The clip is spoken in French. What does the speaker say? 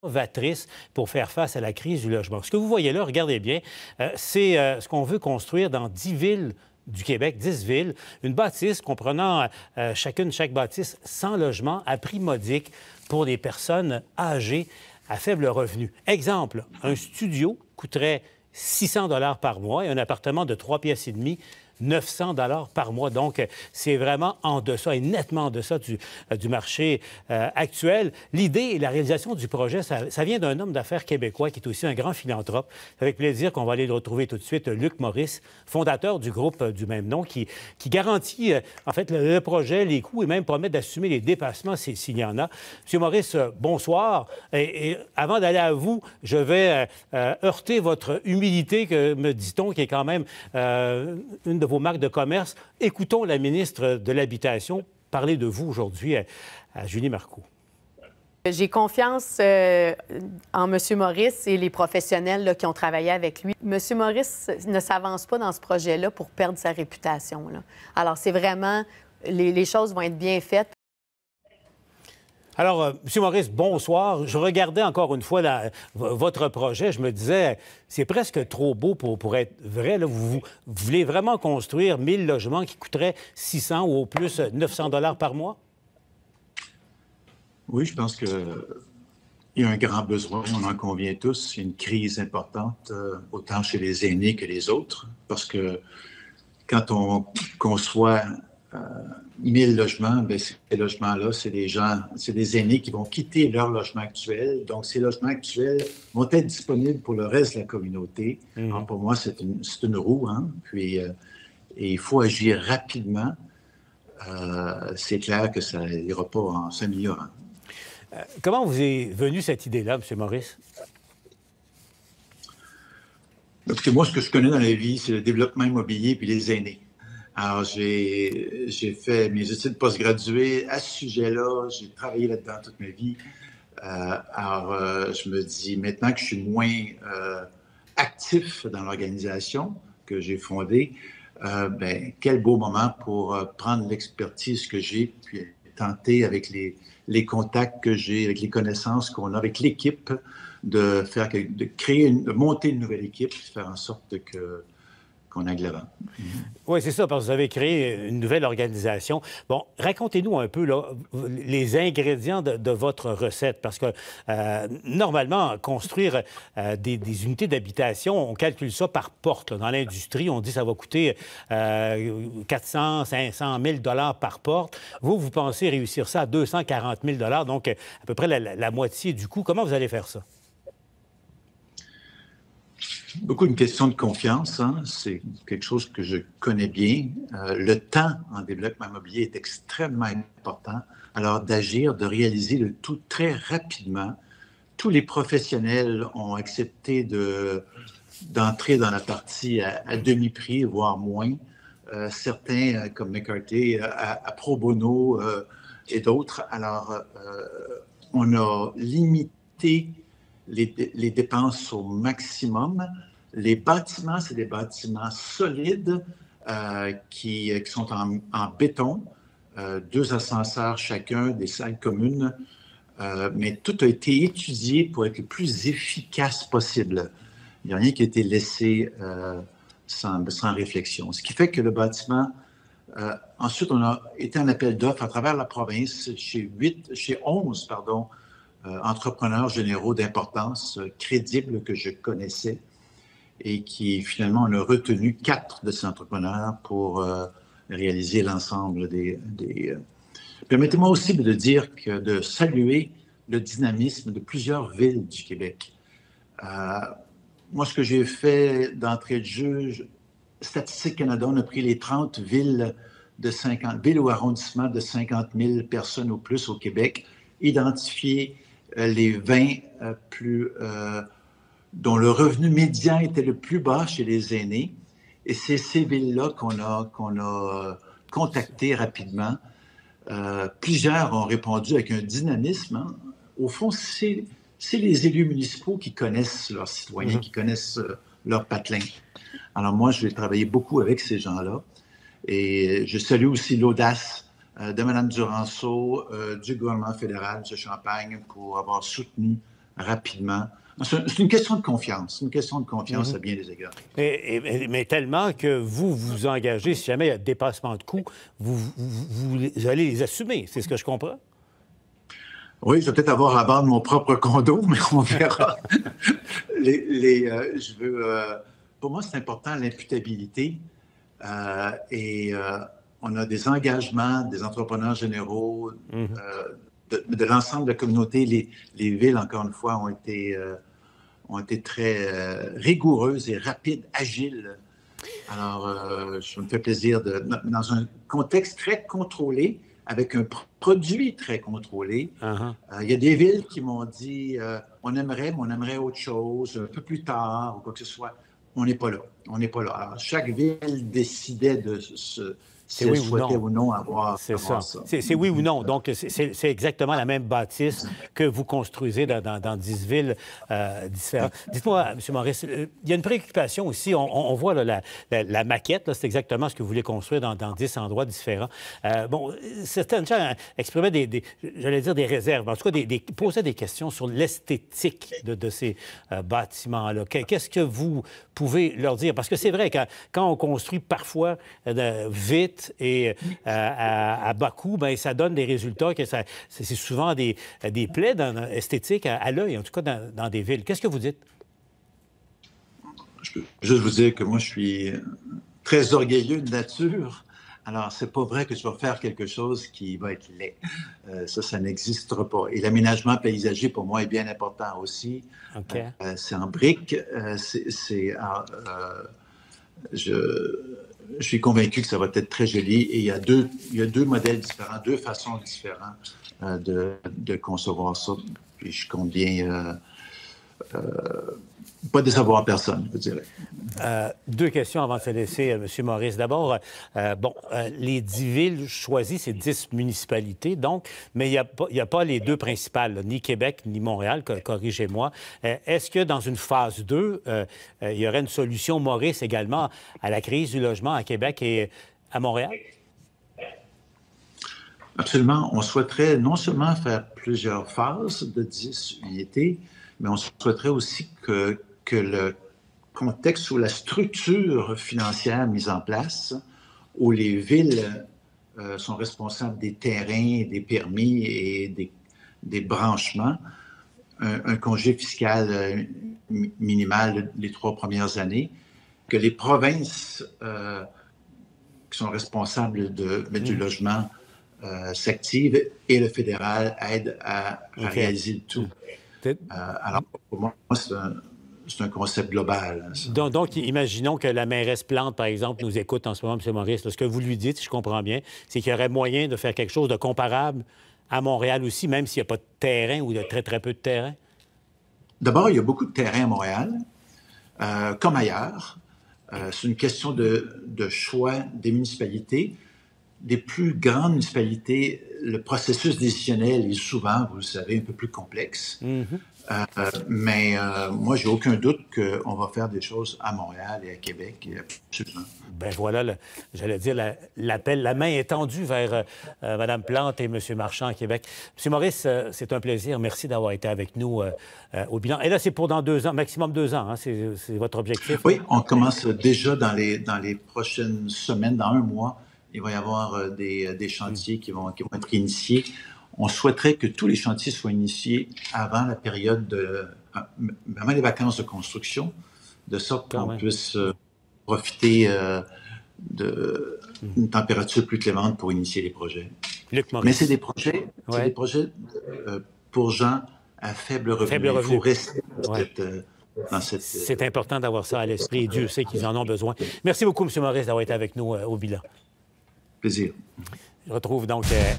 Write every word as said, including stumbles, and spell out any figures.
novatrice pour faire face à la crise du logement. Ce que vous voyez là, regardez bien, euh, c'est euh, ce qu'on veut construire dans dix villes du Québec, dix villes, une bâtisse comprenant euh, chacune, chaque bâtisse, cent logements à prix modique pour des personnes âgées à faible revenu. Exemple, un studio coûterait six cents dollars par mois et un appartement de trois pièces et demie, neuf cents dollars par mois. Donc, c'est vraiment en deçà et nettement en deçà du, du marché euh, actuel. L'idée et la réalisation du projet, ça, ça vient d'un homme d'affaires québécois qui est aussi un grand philanthrope. C'est avec plaisir qu'on va aller le retrouver tout de suite, Luc Morris, fondateur du groupe du même nom, qui, qui garantit euh, en fait le, le projet, les coûts et même promet d'assumer les dépassements s'il y en a. Monsieur Morris, euh, bonsoir. Et, et avant d'aller à vous, je vais euh, euh, heurter votre humilité, que me dit-on, qui est quand même euh, une de vos marques de commerce. Écoutons la ministre de l'Habitation parler de vous aujourd'hui à, à Julie Marcoux. J'ai confiance euh, en M. Morris et les professionnels là, qui ont travaillé avec lui. M. Morris ne s'avance pas dans ce projet-là pour perdre sa réputation, là. Alors, c'est vraiment... Les, les choses vont être bien faites. Alors, euh, M. Morris, bonsoir. Je regardais encore une fois la, votre projet. Je me disais, c'est presque trop beau pour, pour être vrai. Là. Vous, vous, vous voulez vraiment construire mille logements qui coûteraient six cents ou au plus neuf cents dollars par mois? Oui, je pense qu'il y a un grand besoin. On en convient tous. Il y a une crise importante, euh, autant chez les aînés que les autres. Parce que quand on conçoit Euh, mille logements, bien, ces logements-là, c'est des gens, c'est des aînés qui vont quitter leur logement actuel. Donc, ces logements actuels vont être disponibles pour le reste de la communauté. Mm-hmm. Alors, pour moi, c'est une, c'est une roue, hein? Puis, euh, et il faut agir rapidement. Euh, c'est clair que ça n'ira pas en s'améliorant. Euh, comment vous est venue cette idée-là, M. Morris? Parce que moi, ce que je connais dans la vie, c'est le développement immobilier puis les aînés. Alors, j'ai, j'ai fait mes études postgraduées à ce sujet-là. J'ai travaillé là-dedans toute ma vie. Euh, alors, euh, je me dis, maintenant que je suis moins euh, actif dans l'organisation que j'ai fondée, euh, ben, quel beau moment pour euh, prendre l'expertise que j'ai, puis tenter avec les, les contacts que j'ai, avec les connaissances qu'on a, avec l'équipe, de faire, de créer, une, de monter une nouvelle équipe, de faire en sorte que qu'on aille de l'avant. Mm-hmm. Oui, c'est ça, parce que vous avez créé une nouvelle organisation. Bon, racontez-nous un peu là, les ingrédients de, de votre recette, parce que euh, normalement, construire euh, des, des unités d'habitation, on calcule ça par porte. Là. Dans l'industrie, on dit que ça va coûter euh, quatre cents, cinq cent mille dollars par porte. Vous, vous pensez réussir ça à deux cent quarante mille dollars, donc à peu près la, la, la moitié du coût. Comment vous allez faire ça? Beaucoup une question de confiance, hein? C'est quelque chose que je connais bien. Euh, le temps en développement immobilier est extrêmement important. Alors d'agir, de réaliser le tout très rapidement. Tous les professionnels ont accepté de, d'entrer dans la partie à, à demi-prix, voire moins. Euh, certains, comme McCarthy, à, à pro bono euh, et d'autres. Alors, euh, on a limité Les, les dépenses au maximum. Les bâtiments, c'est des bâtiments solides euh, qui, qui sont en, en béton, euh, deux ascenseurs chacun, des salles communes, euh, mais tout a été étudié pour être le plus efficace possible. Il n'y a rien qui a été laissé euh, sans, sans réflexion. Ce qui fait que le bâtiment... Euh, ensuite, on a été en appel d'offres à travers la province chez, huit, chez onze, pardon, Euh, entrepreneurs généraux d'importance euh, crédibles que je connaissais et qui, finalement, on a retenu quatre de ces entrepreneurs pour euh, réaliser l'ensemble des... des euh... Permettez-moi aussi de dire que de saluer le dynamisme de plusieurs villes du Québec. Euh, moi, ce que j'ai fait d'entrée de jeu, je... Statistique Canada, on a pris les trente villes de cinquante, villes ou arrondissements de cinquante mille personnes ou plus au Québec, identifié les vingt euh, plus, euh, dont le revenu médian était le plus bas chez les aînés. Et c'est ces villes-là qu'on a, qu'on a contactées rapidement. Euh, plusieurs ont répondu avec un dynamisme. Hein. Au fond, c'est, c'est les élus municipaux qui connaissent leurs citoyens, mm-hmm. qui connaissent euh, leurs patelins. Alors moi, je vais travailler beaucoup avec ces gens-là. Et je salue aussi l'audace de Mme Duranceau, euh, du gouvernement fédéral de Champagne pour avoir soutenu rapidement. C'est une question de confiance, une question de confiance mm-hmm. à bien des égards. Et, et, mais tellement que vous vous engagez, si jamais il y a dépassement de coûts, vous, vous, vous allez les assumer, c'est ce que je comprends? Oui, je vais peut-être avoir à vendre mon propre condo, mais on verra. les, les, euh, je veux, euh, pour moi, c'est important l'imputabilité euh, et euh, on a des engagements des entrepreneurs généraux, mm-hmm. euh, de, de l'ensemble de la communauté. Les, les villes, encore une fois, ont été... Euh, ont été très euh, rigoureuses et rapides, agiles. Alors, euh, ça me fait plaisir de, dans un contexte très contrôlé, avec un produit très contrôlé. Uh-huh. euh, il y a des villes qui m'ont dit euh, on aimerait, mais on aimerait autre chose, un peu plus tard, ou quoi que ce soit. On n'est pas là. On n'est pas là. Alors, chaque ville décidait de se... C'est oui ou non. ou non avoir, c'est avoir ça. ça. C'est, c'est oui ou non. Donc, c'est exactement la même bâtisse que vous construisez dans, dans, dans dix villes euh, différentes. Dites-moi, M. Maurice, il y a une préoccupation aussi. On, on voit là, la, la, la maquette, c'est exactement ce que vous voulez construire dans, dans dix endroits différents. Euh, bon, certaines gens exprimaient des, des j'allais dire des réserves, en tout cas, des, des, posaient des questions sur l'esthétique de, de ces euh, bâtiments-là. Qu'est-ce que vous pouvez leur dire? Parce que c'est vrai, quand, quand on construit parfois euh, vite, et euh, à, à bas coût, bien, ça donne des résultats que ça, c'est souvent des, des plaies dans, esthétiques à, à l'œil, en tout cas dans, dans des villes. Qu'est-ce que vous dites? Je peux juste vous dire que moi, je suis très orgueilleux de nature. Alors, c'est pas vrai que je vais faire quelque chose qui va être laid. Euh, ça, ça n'existera pas. Et l'aménagement paysager, pour moi, est bien important aussi. Okay. Euh, c'est en briques. Euh, c'est... Euh, je... Je suis convaincu que ça va être très joli et il y a deux, il y a deux modèles différents, deux façons différentes euh, de, de concevoir ça. Puis je compte bien euh, euh, pas décevoir personne, je dirais. Euh, deux questions avant de se laisser, euh, M. Maurice. D'abord, euh, bon, euh, les dix villes choisies, c'est dix municipalités, donc, mais il n'y a, a pas les deux principales, là, ni Québec ni Montréal, corrigez-moi. Euh, Est-ce que dans une phase deux, euh, euh, il y aurait une solution, Maurice, également, à la crise du logement à Québec et à Montréal? Absolument. On souhaiterait non seulement faire plusieurs phases de dix unités, mais on souhaiterait aussi que, que le contexte ou la structure financière mise en place, où les villes euh, sont responsables des terrains, des permis et des, des branchements, un, un congé fiscal euh, minimal les trois premières années, que les provinces euh, qui sont responsables de, de, du logement euh, s'activent et le fédéral aide à, à okay. réaliser le tout. Euh, alors, pour moi, c'est un, c'est un concept global. Hein, donc, donc, imaginons que la mairesse Plante, par exemple, nous écoute en ce moment, M. Maurice. Là, ce que vous lui dites, si je comprends bien, c'est qu'il y aurait moyen de faire quelque chose de comparable à Montréal aussi, même s'il n'y a pas de terrain ou de très, très peu de terrain? D'abord, il y a beaucoup de terrain à Montréal, euh, comme ailleurs. Euh, c'est une question de, de choix des municipalités. Des plus grandes municipalités, le processus décisionnel est souvent, vous le savez, un peu plus complexe. Mm-hmm. euh, mais euh, moi, j'ai aucun doute qu'on va faire des choses à Montréal et à Québec, absolument. Ben voilà, j'allais dire, l'appel, la, la main est tendue vers euh, Mme Plante et M. Marchand à Québec. M. Maurice, euh, c'est un plaisir. Merci d'avoir été avec nous euh, euh, au bilan. Et là, c'est pour dans deux ans, maximum deux ans, hein, c'est votre objectif? Oui, on commence déjà dans les, dans les prochaines semaines, dans un mois. Il va y avoir des, des chantiers qui vont, qui vont être initiés. On souhaiterait que tous les chantiers soient initiés avant la période de, avant les vacances de construction, de sorte qu'on puisse profiter euh, d'une température plus clémente pour initier les projets. Mais c'est des projets, ouais. c'est des projets euh, pour gens à faible revenu. Faible revenu. Il faut rester dans ouais. cette... Euh, Cette... C'est important d'avoir ça à l'esprit et Dieu sait qu'ils en ont besoin. Merci beaucoup, M. Maurice, d'avoir été avec nous euh, au bilan. Plaisir. Je retrouve donc euh,